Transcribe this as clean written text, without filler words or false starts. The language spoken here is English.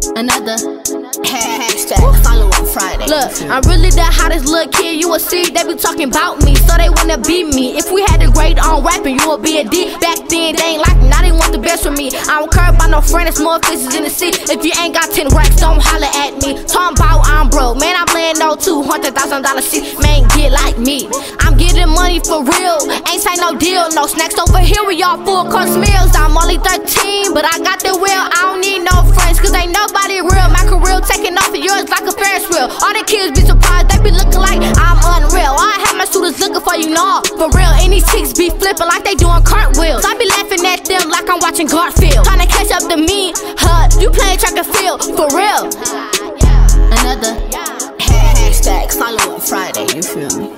Another hashtag follow on Friday. Look, I'm really the hottest little kid. You will see they be talking about me, so they wanna beat me. If we had a grade on rapping, you would be a D. Back then they ain't like me, now they want the best from me. I don't care about no friend, it's more faces in the sea. If you ain't got 10 racks, don't holler at me. Talking about I'm broke, man, I'm laying no $200,000 shit. Man, get like me. I'm getting money for real, ain't say no deal. No snacks over here with y'all full course meals. I'm only 13, but I got the will. I don't need no friends, cause ain't nobody real. My career taking off of yours like a Ferris wheel. All the kids be surprised, they be looking like I'm unreal. I have my shooters looking for you, no, for real. And these chicks be flipping like they doing cartwheels. I be laughing at them like I'm watching Garfield. Trying to catch up to me, you playing track and field, for real. Another hashtag follow on Friday, you feel me?